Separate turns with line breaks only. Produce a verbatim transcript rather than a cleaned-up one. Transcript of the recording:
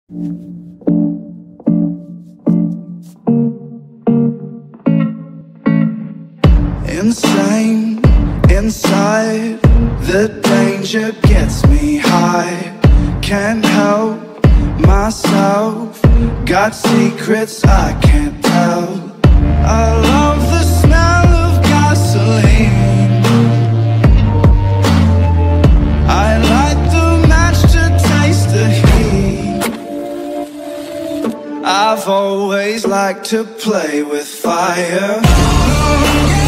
Insane, inside, the danger gets me high. Can't help myself, got secrets I can't tell. I love the smell of gasoline, I light the match to taste the heat. I've always liked to play with fire.